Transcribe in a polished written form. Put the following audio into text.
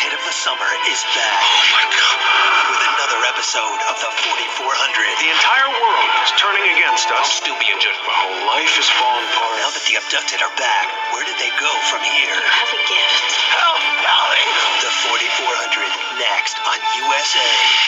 hit of the summer is back. Oh my God. With another episode of the 4400. The entire world is turning against us. I'm still being judged. My whole life is falling apart. Now that the abducted are back, where do they go from here? You have a gift. Help, darling! The 4400, next on USA.